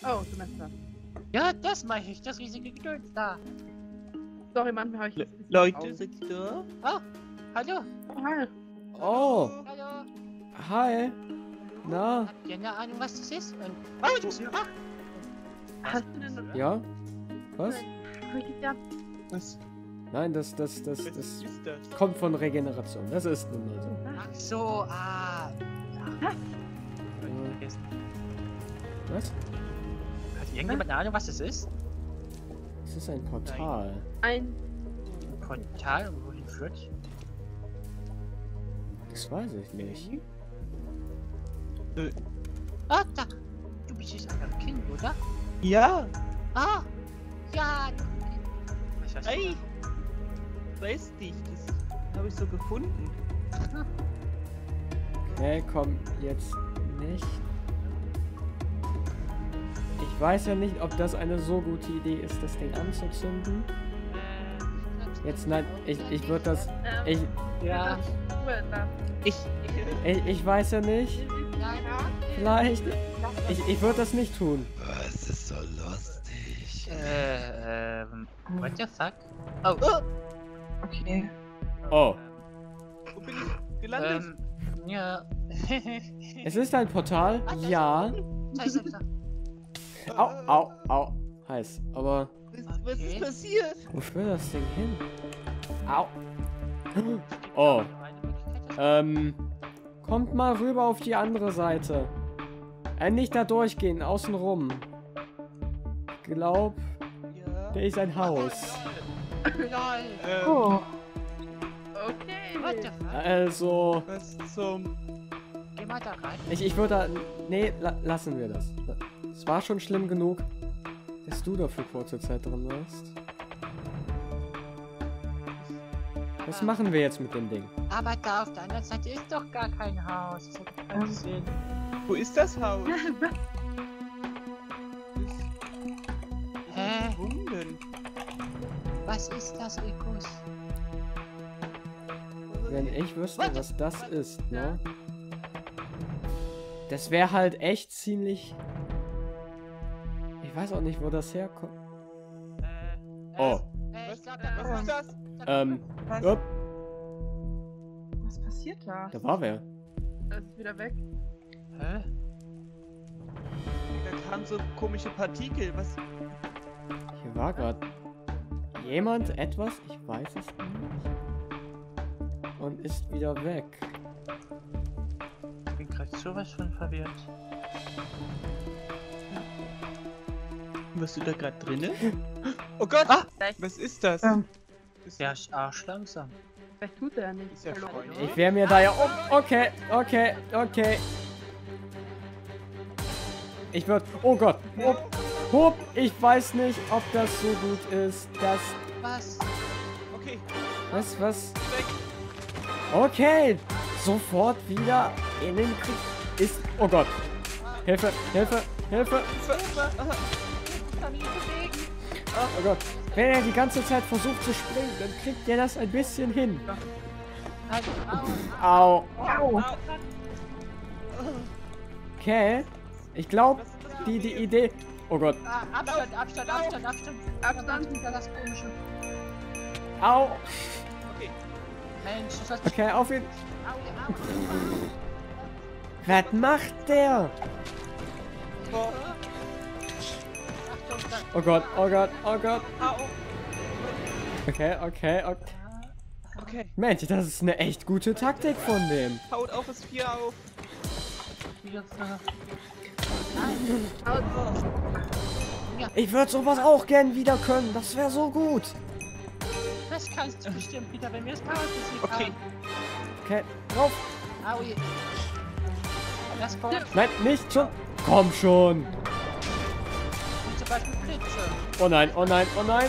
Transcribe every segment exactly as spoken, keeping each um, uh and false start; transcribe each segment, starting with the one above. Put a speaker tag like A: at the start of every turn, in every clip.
A: Oh, Semester.
B: Ja, das mache ich, das riesige Gedöns da.
A: Sorry, manchmal habe ich das ein bisschen
C: Leute, seid ihr da?
B: Oh, hallo.
A: Oh, hi.
D: Oh,
B: Hallo.
D: hi. Na,
B: Habt ihr eine Ahnung, was das ist? Und oh, ich muss ah.
A: Hast du denn...
D: ja? Was?
A: Ja.
C: Was?
D: Nein, das, das, das,
C: Was
D: das
C: ist das?
D: kommt von Regeneration. Das ist nun mal so.
B: Ach so, ah.
A: Was?
D: Äh, Was?
B: Hat irgendjemand eine Ahnung, was das ist?
D: Es ist ein Portal.
A: Ein...
B: Ein Portal, und wohin führt?
D: Das weiß ich nicht.
B: Ah, da. Du bist jetzt ein Kind, oder?
C: Ja!
B: Ah. Ja. Was hast du?
C: Hey! Weiß dich, das habe ich so gefunden.
D: Okay, komm, jetzt nicht. Ich weiß ja nicht, ob das eine so gute Idee ist, das Ding anzuzünden. Jetzt, nein, ich, ich würde das...
A: Ähm,
D: Ich,
B: Ja.
C: Ich.
D: ich, ich weiß ja nicht.
B: Ja,
D: Vielleicht. Ich, ich würde das nicht tun.
E: Was ist so lustig?
B: Äh, ähm, what the fuck? Oh,
A: Okay.
D: Oh.
C: Wo bin ich gelandet?
B: ähm, ja.
D: Es ist ein Portal, ja.
B: Da ist er wieder.
D: Au, au, au. Heiß. Aber
C: was, was
B: okay.
C: ist passiert?
D: wo führt das Ding hin? Au. Oh. Ähm. Kommt mal rüber auf die andere Seite. Äh, nicht da durchgehen, außen rum. Ich glaub,
C: Ja.
D: da ist ein Haus.
B: Lol.
C: Ähm,
A: Oh. Okay.
B: What the fuck?
D: Also,
C: was zum...
B: Geh mal da rein.
D: ich, ich würde da... Nee, la lassen wir das. Es war schon schlimm genug, dass du da für kurze Zeit drin warst. Was machen wir jetzt mit dem Ding?
B: Aber da auf der anderen Seite ist doch gar kein Haus. Das hat keinen
A: Ähm.
B: Sinn.
C: Wo ist das Haus?
B: Hä?
C: Gefunden.
B: Was ist das, Rikus?
D: Wenn ich wüsste, was das ist, ne? Das wäre halt echt ziemlich... Ich weiß auch nicht, wo das herkommt.
B: Äh,
D: Oh.
B: Äh, ich
C: Was,
B: glaub, da
C: was ist das?
D: Ähm,
A: Was?
D: upp,
A: Was passiert da?
D: da war wer.
A: Das ist wieder weg.
B: Hä?
C: Da kamen so komische Partikel. Was?
D: Hier war gerade jemand etwas, ich weiß es nicht. Und ist wieder weg.
B: Ich bin gerade sowas von verwirrt.
C: Warst du da gerade drinne? Oh Gott!
B: Ah!
C: Was ist das?
A: Ähm.
C: Ist
B: Der ist arschlangsam.
A: Vielleicht tut er nicht.
C: Ist ja
A: Hallo?
C: freundlich.
D: Ich wäre mir da ja... Oh, okay, okay, okay. Ich würde... Oh Gott. Hup, hup, ich weiß nicht, ob das so gut ist. Das...
B: Was?
C: Okay,
D: Was, was?
C: weg.
D: Okay. Sofort wieder in den Krieg. Ist... Oh Gott. Hilfe, Hilfe, Hilfe. Oh Gott. Wenn er die ganze Zeit versucht zu springen, dann kriegt er das ein bisschen hin.
B: Halt, au.
D: Au.
A: Au.
D: Okay. Ich glaube, die, die Idee... Oh Gott.
B: Ah, Abstand, Abstand, Abstand, Abstand.
A: Abstand.
B: Wieder das komische.
D: Au.
C: Okay.
B: Mensch, das hat...
D: Okay, auf ihn.
B: Au, au.
D: Was macht der?
C: Oh.
B: Achtung, da.
D: Oh Gott, oh Gott, oh Gott.
C: Au.
D: Okay, okay, okay.
C: Okay.
D: Mensch, das ist eine echt gute Taktik von dem.
C: Haut auf das Vier auf.
B: Wieder ver...
D: Ich würde sowas auch gern wieder können. Das wäre so gut.
B: Das kannst du bestimmt wieder, wenn wir das Chaos besiegt
C: Okay.
B: haben.
D: Okay, drauf.
B: Aui. Das kommt.
D: Nein, nicht schon. Komm schon.
B: Wie zum Beispiel Blitze.
D: Oh nein, oh nein, oh nein.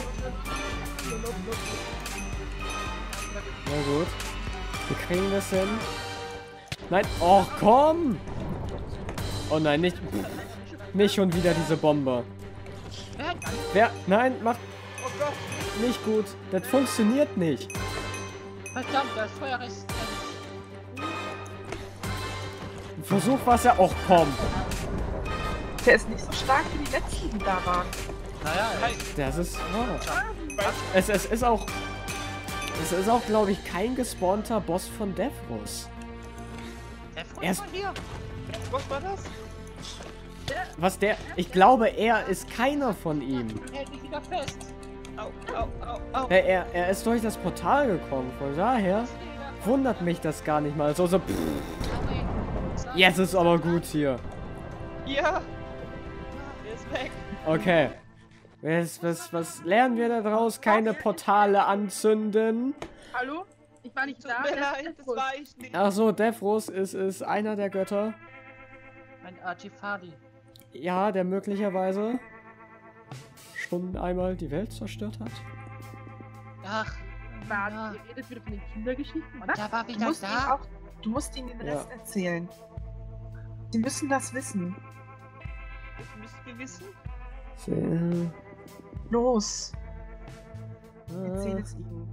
D: Na gut. Wir kriegen das hin. Nein, oh komm. Oh nein, nicht. Nicht schon wieder diese Bombe.
B: Wer hat Angst?
D: Wer? Nein, macht
C: Oh Gott.
D: nicht gut. Das funktioniert nicht.
B: Verdammt, das Feuer ist...
D: Versuch was er auch kommt.
A: Der ist nicht so stark wie die letzten, die da waren.
B: Naja,
C: Hey,
D: Das ist wahr.
C: weißt
D: Es, es ist auch... Es ist auch, glaube ich, kein gespawnter Boss von Devros.
B: der Freund
D: Erst-
B: von hier.
C: du, was war das?
D: Was der... Ich glaube, er ist keiner von ihm.
B: Hält mich wieder fest.
C: Au, au, au, au.
D: Er, er, er ist durch das Portal gekommen. Von daher wundert mich das gar nicht mal. So, so... Pff, jetzt ist aber gut hier.
C: Ja. Er ist weg.
D: Okay. Was, was, was lernen wir da draus? Keine Portale anzünden.
A: Hallo? Ich war nicht
C: Tut
A: da.
C: mir
A: der
C: leid, das
A: Devros.
C: war ich nicht.
D: Ach so, Devros ist, ist einer der Götter.
B: Ein Artifali.
D: Ja, der möglicherweise schon einmal die Welt zerstört hat.
B: Ach,
A: Warte,
B: ja.
A: ihr redet wieder von den Kindergeschichten.
B: Und
A: Was?
B: da war
F: Du
B: wieder
F: musst, ihm
B: da.
F: auch, du musst ihnen den
D: Ja.
F: Rest erzählen. Sie müssen das wissen.
C: Das müsst ihr wissen.
D: Sehr-
F: Los, erzähl
D: äh,
F: es ihnen.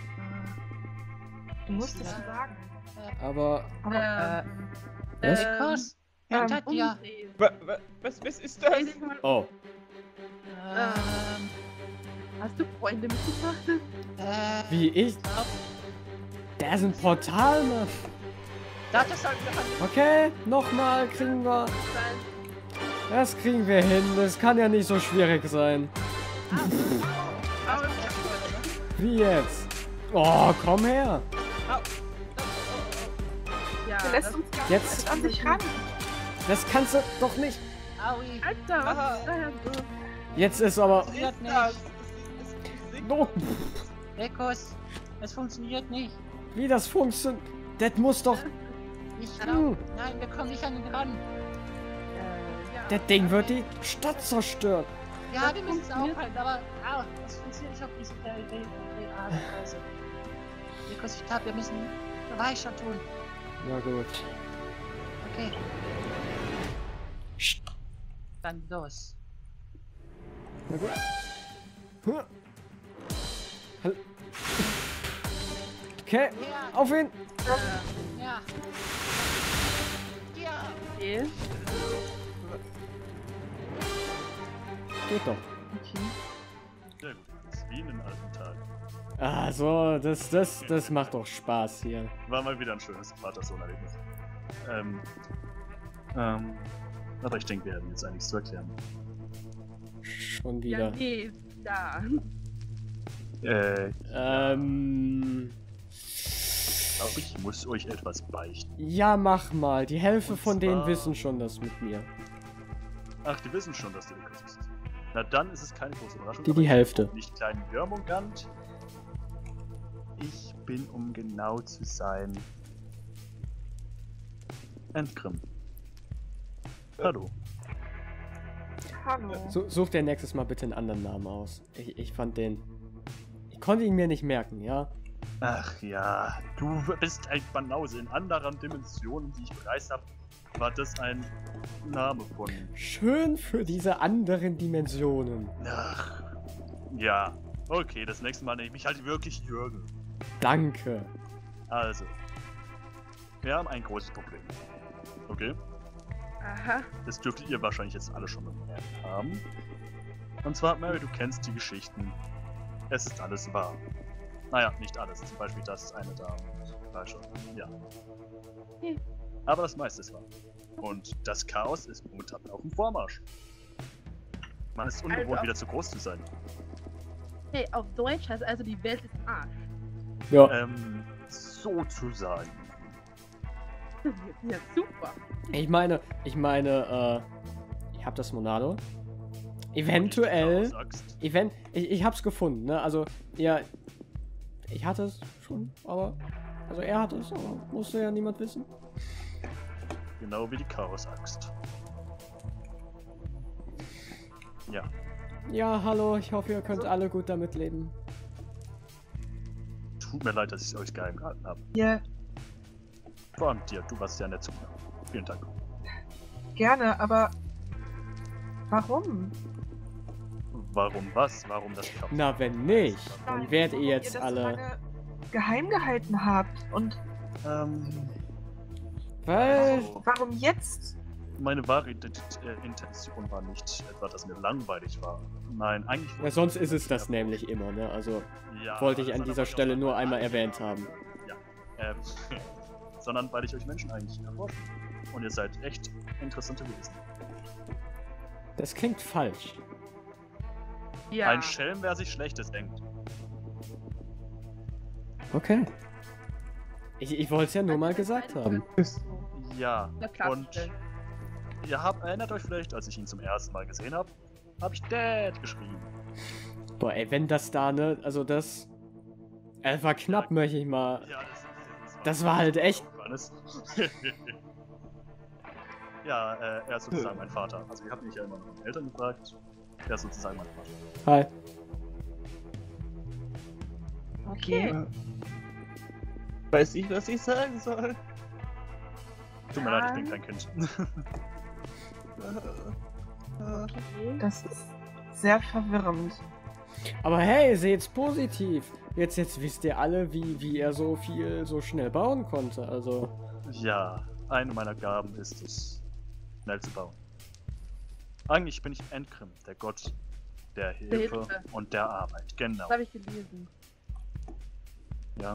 F: Du musst es ihnen sagen.
D: aber
F: Aber
A: Ähm,
D: Was?
A: ähm,
B: Nikos,
F: ähm,
B: hinter dir.
A: umdrehen.
C: Wa, wa, was, was ist das?
A: Dreh dich mal um.
D: oh,
B: Ähm,
A: Hast du Freunde mitgebracht?
B: äh,
D: wie ich?
B: glaub,
D: Da ist ein Portal, Mann.
B: das ist halt wieder
D: Okay, nochmal kriegen wir. Das kriegen wir hin. Das kann ja nicht so schwierig sein.
A: Aber
D: Wie jetzt? Oh, komm her.
C: Au.
A: ja,
F: er lässt
A: das,
F: uns gar
D: Jetzt-
F: nicht an sich ran.
D: Das kannst du doch nicht.
B: Aui.
A: Alter, was
C: Aha.
A: ist da denn so?
D: Jetzt ist aber.
C: Was
B: Wird
C: ist
B: nicht.
C: das? Es ist, es ist,
D: Oh,
B: Nikos, es funktioniert nicht.
D: wie das funktioniert. Das muss doch.
B: Ich
D: Hm.
B: glaub, nein, wir kommen nicht an ihn ran.
A: Äh, ja.
D: Das Ding wird die Stadt zerstören.
B: Ja,
A: Das
B: wir müssen es
A: funktioniert.
B: aufhalten, aber ah, das funktioniert nicht auf diese Re- Re- Re- Art und Weise. Nikos, ich glaube, wir müssen weicher tun.
D: Na gut.
B: Okay. Dann los.
D: Na gut. Huh. Hall- Okay,
B: Ja,
D: auf ihn.
B: ja. Ja.
A: Okay.
D: Geht doch.
G: Sehr gut. Das ist wie in den alten Tagen.
D: Ah, so, das, das, das macht doch Spaß hier.
G: War mal wieder ein schönes Vater-Sohn-Erlebnis. Ähm, ähm, aber ich denke, wir haben jetzt einiges zu erklären.
D: Schon
A: Ja,
D: wieder.
A: nee, da.
G: Äh,
D: Ähm.
G: glaube ich, muss euch etwas beichten.
D: Ja, mach mal. Die Hälfte
G: Und
D: von denen
G: zwar-
D: wissen schon das mit mir.
G: Ach, die wissen schon, dass du Lukas bist. Na dann ist es keine große Überraschung.
D: Die-
G: aber
D: die
G: ich
D: Hälfte.
G: bin Nicht kleinen Jörmungand. Ich bin, um genau zu sein, Endgrim. Hallo.
F: Hallo.
D: So, such dir nächstes Mal bitte einen anderen Namen aus. Ich, ich fand den. Ich konnte ihn mir nicht merken, ja?
G: Ach ja, du bist ein Banause. In anderen Dimensionen, die ich bereist habe, war das ein Name von.
D: Schön für diese anderen Dimensionen.
G: Ach. Ja. Okay, das nächste Mal nenne ich mich halt wirklich Jürgen.
D: Danke.
G: Also. Wir haben ein großes Problem. Okay?
A: Aha.
G: Das dürftet ihr wahrscheinlich jetzt alle schon bemerkt haben. Und zwar, Mary, du kennst die Geschichten. Es ist alles wahr. Naja, nicht alles. Zum Beispiel das eine da. War schon. Ja.
A: Hm.
G: Aber das meiste ist wahr. Und das Chaos ist momentan auf dem Vormarsch. Man ist ungewohnt,
A: Also-
G: wieder zu groß zu sein.
A: Hey, auf Deutsch heißt also die Welt ist Arsch.
D: Ja.
G: Ähm, sozusagen.
A: Das ist ja super.
D: Ich meine, ich meine, äh. Ich hab das Monado. Eventuell.
G: Chaos-Axt.
D: Event. Ich, ich hab's gefunden, ne? Also, ja. Ich hatte es schon, aber. Also er hatte es, aber musste ja niemand wissen.
G: Genau wie die Chaos-Axt. Ja.
D: Ja, hallo, ich hoffe, ihr könnt alle gut damit leben.
G: Tut mir leid, dass ich es euch geheim gehalten habe.
F: Ihr
G: Vor allem dir, du warst ja nett zu mir. Vielen Dank.
F: gerne, aber warum?
G: Warum was? Warum das Chaos?
D: Na, wenn nicht, dann werdet
F: Warum
D: ihr jetzt
F: das
D: alle.
F: so lange geheim gehalten habt und
G: Ähm,
D: Weil.
G: also,
F: warum jetzt?
G: meine wahre Ident äh, Intention war nicht etwa, dass mir langweilig war. Nein, eigentlich...
D: Ja, sonst ist es das nämlich immer, ne? Also,
G: ja,
D: wollte ich
G: das
D: an
G: hat
D: dieser
G: aber
D: Stelle
G: auch
D: nur
G: mal
D: einmal
G: andere-
D: erwähnt haben.
G: Ja, ähm, sondern weil ich euch Menschen eigentlich erforsche. Und ihr seid echt interessante Wesen.
D: Das klingt falsch.
A: Ja.
G: Ein Schelm, wer sich Schlechtes denkt.
D: Okay. Ich, ich wollte es ja nur mal gesagt haben.
G: Ja,
A: Na,
G: und
A: klarzustellen.
G: ihr habt, erinnert euch vielleicht, als ich ihn zum ersten Mal gesehen habe, habe ich Dad geschrieben.
D: Boah, ey, wenn das da, ne? Also das... Es war knapp, möchte ich mal...
G: Ja, das, das,
D: Das war halt echt...
G: Alles. Ja, äh, er ist sozusagen mein Vater. Also, ihr habt mich ja immer nach meinen Eltern gefragt. Er ist sozusagen mein Vater.
D: Hi.
A: Okay.
C: Weiß ich, was ich sagen soll.
G: Tut mir leid, ich bin kein Kind.
F: Das ist sehr verwirrend.
D: Aber hey, seht's positiv. Jetzt, jetzt wisst ihr alle, wie, wie er so viel so schnell bauen konnte. Also...
G: Ja, eine meiner Gaben ist es, schnell zu bauen. Eigentlich bin ich Endgrim, der Gott der Hilfe,
A: Hilfe.
G: und der Arbeit. Genau,
A: Das habe ich gelesen.
G: ja.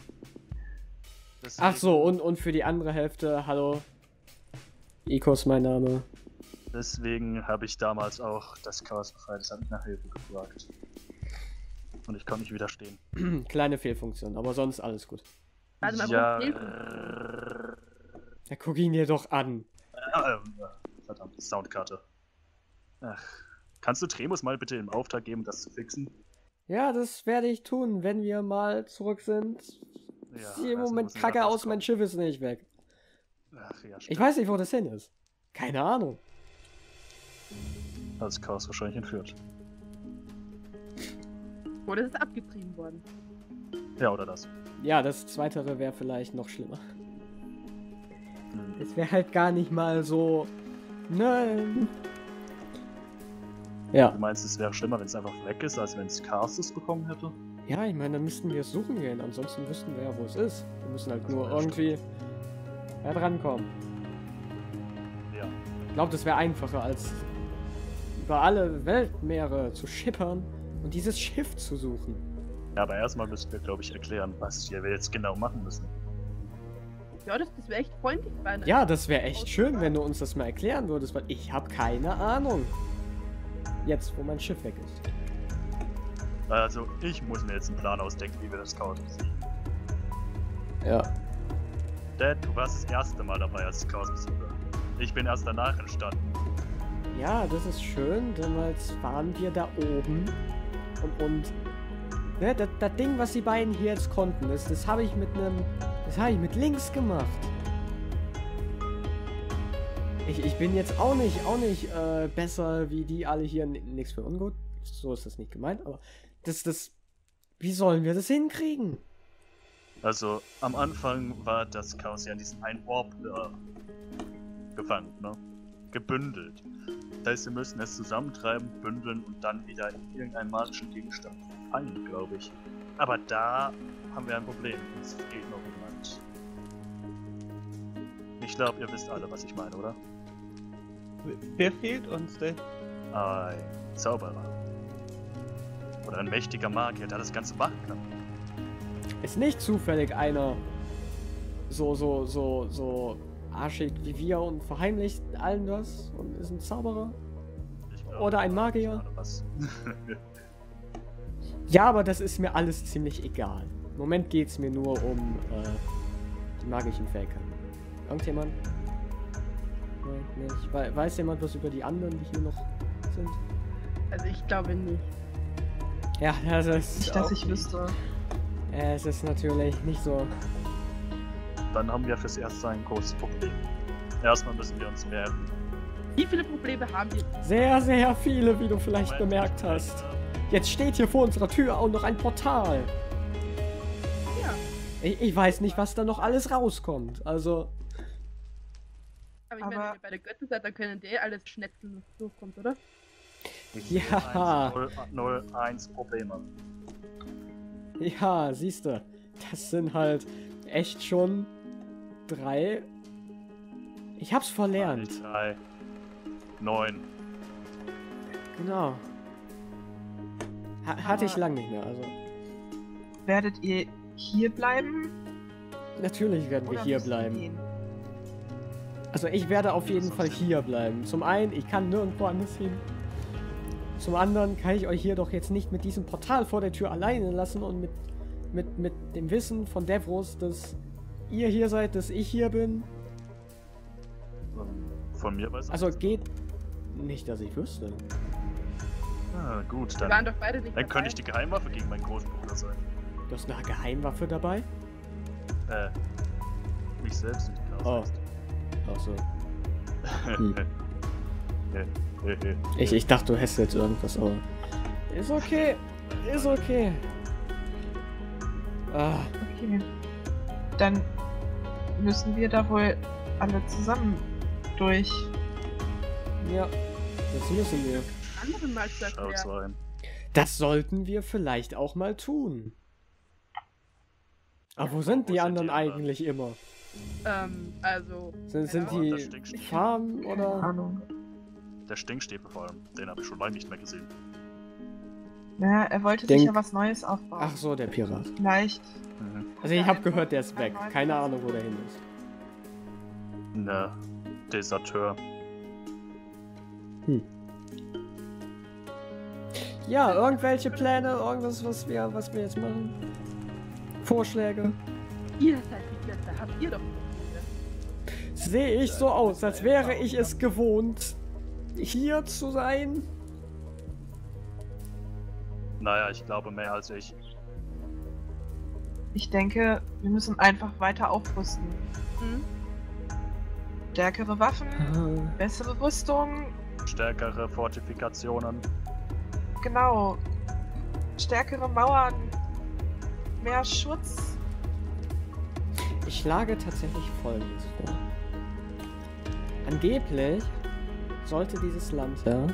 D: Ach so, und, und für die andere Hälfte, hallo. Iko ist mein Name.
G: Deswegen habe ich damals auch das Chaos befreit. Das hat mich nach Hilfe gefragt. Und ich konnte nicht widerstehen.
D: Kleine Fehlfunktion, aber sonst alles gut.
A: Warte mal,
G: ja.
A: warum fehlt
D: Ja, guck ihn dir doch an.
G: Äh, ähm, äh, verdammt, Soundkarte. Ach. Kannst du Tremus mal bitte im Auftrag geben, das zu fixen?
D: Ja, das werde ich tun, wenn wir mal zurück sind.
G: Ja,
D: Sieht im
G: also
D: Moment
G: müssen wir
D: kacke
G: da
D: aus,
G: rauskommen.
D: mein Schiff ist nicht weg.
G: Ach ja,
D: Ich
G: stimmt.
D: weiß nicht, wo das hin ist. Keine Ahnung.
G: Das Chaos wahrscheinlich entführt.
A: Oder ist es abgetrieben worden?
G: Ja, oder das.
D: Ja, das Zweitere wäre vielleicht noch schlimmer.
G: Hm.
D: Es wäre halt gar nicht mal so... Nein. Ja.
G: Du meinst, es wäre schlimmer, wenn es einfach weg ist, als wenn es Chaos es bekommen hätte?
D: Ja, ich meine, dann müssten wir es suchen gehen. Ansonsten wüssten wir ja, wo es ist. Wir müssen halt nur
G: Ja,
D: irgendwie da drankommen.
G: Ja.
D: Ich glaube, das wäre einfacher, als über alle Weltmeere zu schippern und dieses Schiff zu suchen.
G: Ja, aber erstmal müssen wir, glaube ich, erklären, was wir jetzt genau machen müssen.
A: Ja, das, das wäre echt freundlich. Meine.
D: Ja, das wäre echt schön, wenn du uns das mal erklären würdest, weil ich habe keine Ahnung. Jetzt, wo mein Schiff weg ist.
G: Also, ich muss mir jetzt einen Plan ausdenken, wie wir das Chaos besiegen.
D: Ja.
G: Dad, du warst das erste Mal dabei als Chaos-Besucher. Ich bin erst danach entstanden.
D: Ja, das ist schön. Damals waren wir da oben. Und, und ne, das, das Ding, was die beiden hier jetzt konnten, das, das habe ich mit einem... Das habe ich mit links gemacht. Ich, ich bin jetzt auch nicht, auch nicht äh, besser wie die alle hier. N- Nix für ungut. So ist das nicht gemeint, aber das, das... Wie sollen wir das hinkriegen?
G: Also, am Anfang war das Chaos ja in diesem einen Orb äh, gefangen, ne? Gebündelt. Das heißt, wir müssen es zusammentreiben, bündeln und dann wieder in irgendeinen magischen Gegenstand fangen, glaube ich. Aber da haben wir ein Problem. Es fehlt noch jemand. Ich glaube, ihr wisst alle, was ich meine, oder?
C: Wer fehlt uns denn?
G: Ein Zauberer. Oder ein mächtiger Magier, der das Ganze machen kann.
D: Ist nicht zufällig einer so, so, so, so arschig wie wir und verheimlicht allen das und ist ein Zauberer?
G: Ich glaub,
D: Oder ein
G: ich
D: Magier?
G: ahne was.
D: Ja, aber das ist mir alles ziemlich egal. Im Moment geht es mir nur um äh, die magischen Fähigkeiten. Irgendjemand? Nein, nicht. We weiß jemand was über die anderen, die hier noch sind?
A: Also ich glaube nicht.
D: Ja, das ist
F: Nicht, dass
D: auch-
F: ich wüsste.
D: Äh, es ist natürlich nicht so.
G: Dann haben wir fürs Erste ein großes Problem. Erstmal müssen wir uns wehren.
A: Wie viele Probleme haben wir?
D: Sehr, sehr viele, wie du vielleicht
G: Moment,
D: bemerkt
G: ich-
D: hast. Jetzt steht hier vor unserer Tür auch noch ein Portal.
A: Ja.
D: Ich, ich weiß nicht, was da noch alles rauskommt. Also,
A: Aber ich meine,
F: Aber-
A: wenn ihr bei der Göttin seid, dann können die alles schnetzeln, was durchkommt, oder?
D: Ja.
G: null eins Probleme.
D: ja, siehste, das sind halt echt schon drei Ich hab's verlernt.
G: drei, neun.
D: Genau. Ha hatte ich lang nicht mehr, also.
F: Werdet ihr hier bleiben?
D: Natürlich werden wir
F: Oder
D: hier
F: müsst ihr
D: bleiben.
F: gehen?
D: Also ich werde auf jeden Fall hier bleiben. Zum einen, ich kann nirgendwo anders hin. Zum anderen kann ich euch hier doch jetzt nicht mit diesem Portal vor der Tür alleine lassen und mit, mit, mit dem Wissen von Devros, dass ihr hier seid, dass ich hier bin.
G: Von mir weiß
D: Also geht nicht, dass ich wüsste.
G: Ah, gut,
A: Wir waren
G: dann,
A: doch beide nicht
G: dann
A: dabei.
G: könnte ich die Geheimwaffe gegen meinen Großbruder sein.
D: Du hast eine Geheimwaffe dabei?
G: Äh, mich selbst nicht
D: Oh.
G: Chaos.
D: Ach so.
G: Hm.
D: Ich, ich dachte, du hättest jetzt irgendwas, aber... Ist okay. Ist okay. Ah,
F: Okay. Dann müssen wir da wohl alle zusammen durch.
D: ja. Das müssen wir.
A: Anderen mal zu
G: Schaut so
A: erklären.
G: ein.
D: Das sollten wir vielleicht auch mal tun. Aber wo sind
G: wo
D: die
G: sind
D: anderen
G: die anderen?
D: eigentlich immer?
A: Ähm, also.
D: Sind, sind
A: keine
G: Oh,
D: die
G: das Stinkstiefel.
D: Farmen
F: Keine
D: oder?
F: Ahnung.
G: Der Stinkstäbe vor allem, den habe ich schon lange nicht mehr gesehen.
F: Ja, er wollte
D: Denk-
F: sich ja was Neues aufbauen.
D: Ach so, der Pirat.
F: Vielleicht.
G: Mhm.
D: Also ich habe gehört, der ist weg. Keine Ahnung, wo der hin ist.
G: Ne, Deserteur.
D: Ja, irgendwelche Pläne, irgendwas, was wir, was wir jetzt machen? Vorschläge?
A: Ihr seid die Götter, habt ihr doch nicht.
D: Sehe ich so aus, als wäre ich es gewohnt, hier zu sein?
G: Naja, ich glaube mehr als ich.
F: Ich denke, wir müssen einfach weiter aufrüsten.
A: Hm?
F: Stärkere Waffen, bessere Rüstung,
G: Stärkere Fortifikationen.
F: genau. Stärkere Mauern, mehr Schutz.
D: Ich schlage tatsächlich Folgendes vor. Angeblich sollte dieses Land ja,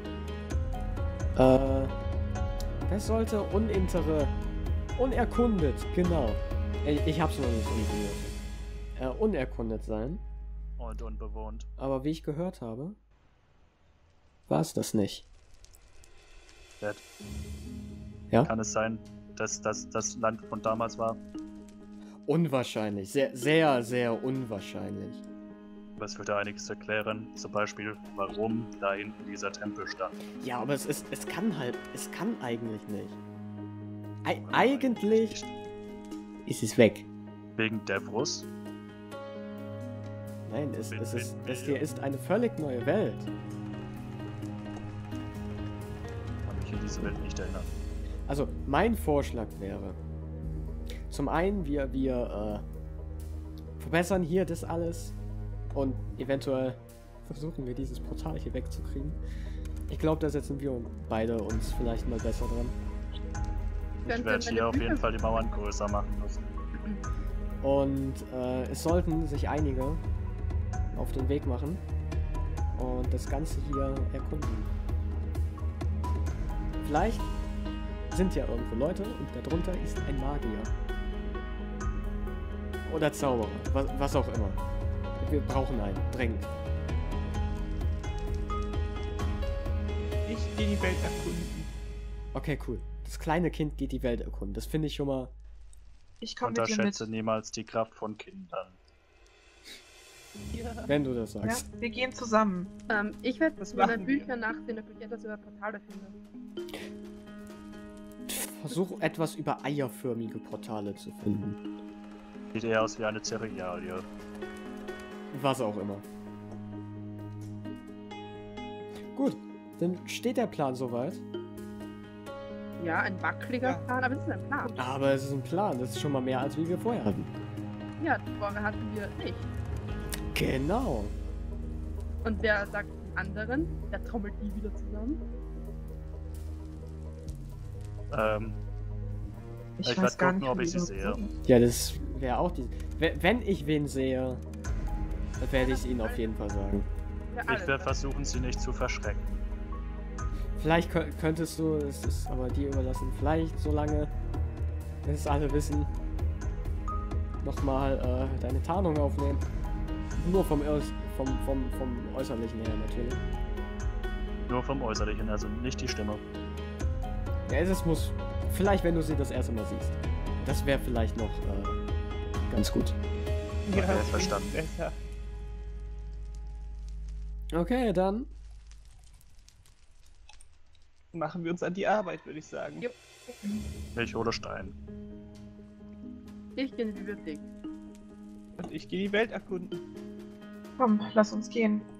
D: äh, das sollte unintere, unerkundet, genau. Ich, ich hab's noch nicht informiert. Äh, unerkundet sein.
G: Und unbewohnt.
D: Aber wie ich gehört habe, war es das nicht.
G: Dad,
D: Ja?
G: kann es sein, dass das das Land von damals war?
D: Unwahrscheinlich. Sehr, sehr, sehr unwahrscheinlich.
G: Das würde einiges erklären. Zum Beispiel, warum da hinten dieser Tempel stand.
D: Ja, aber es ist, es kann halt, es kann eigentlich nicht. Ei eigentlich ist es weg.
G: Wegen Devrus?
D: Nein, es,
G: Bin-
D: es, ist,
G: bin-
D: es hier ist eine völlig neue Welt.
G: Kann mich in diese Welt nicht erinnern.
D: Also, mein Vorschlag wäre, zum einen, wir, wir äh, verbessern hier das alles und eventuell versuchen wir dieses Portal hier wegzukriegen. Ich glaube, da setzen wir beide uns vielleicht mal besser dran.
G: Ich
A: Könnt ihr
G: werde
A: meine
G: hier auf jeden
A: Bücher-
G: Fall die Mauern größer machen müssen.
D: Und äh, es sollten sich einige auf den Weg machen und das Ganze hier erkunden. Vielleicht sind ja irgendwo Leute und darunter ist ein Magier. Oder Zauberer, was, was auch immer. Wir brauchen einen, dringend.
C: Ich gehe die Welt erkunden.
D: Okay, cool. Das kleine Kind geht die Welt erkunden. Das finde ich schon mal...
F: Ich komme mit dir mit.
G: Unterschätze niemals die Kraft von Kindern.
D: Wenn du das
F: Ja,
D: sagst.
F: wir gehen zusammen.
A: Ähm, ich werde
C: Was
A: meine
C: machen wir?
A: Bücher nachsehen, ob ich etwas über Portale finde.
D: Versuch etwas über eierförmige Portale zu finden.
G: Sieht eher aus wie eine Cerealie.
D: Was auch immer. Gut, dann steht der Plan soweit.
A: Ja, ein wackeliger
C: Ja.
A: Plan, aber es ist ein Plan.
D: Aber es ist ein Plan, das ist schon mal mehr als wie wir vorher hatten.
A: Ja, vorher hatten wir nicht.
D: Genau.
A: Und wer sagt den anderen? Der trommelt die wieder zusammen.
G: Ähm,
F: Ich,
G: Ich
F: weiß
G: werd
F: gar
G: gucken,
F: nicht,
G: ob
F: wie
G: ich sie
F: wir
G: sehe.
F: sind.
D: Ja, das wäre auch die. We- Wenn ich wen sehe, dann werde ich es Ihnen auf jeden Fall sagen.
A: Für
G: ich
A: alle.
G: werde versuchen, sie nicht zu verschrecken.
D: Vielleicht kö- könntest du, es ist aber dir überlassen, vielleicht so lange, bis es alle wissen, nochmal äh, deine Tarnung aufnehmen. Nur vom, Aus vom, vom, vom Äußerlichen her natürlich.
G: Nur vom Äußerlichen, also nicht die Stimme.
D: Ja, es muss, vielleicht wenn du sie das erste Mal siehst. Das wäre vielleicht noch äh, ganz gut.
G: Okay,
C: das
G: verstanden.
C: klingt besser.
D: Okay, dann.
C: Machen wir uns an die Arbeit, würde ich sagen.
A: Ja.
G: Ich hole Stein.
A: Ich gehe in die Bibliothek.
C: Und ich gehe die Welt erkunden.
F: Komm, lass uns gehen.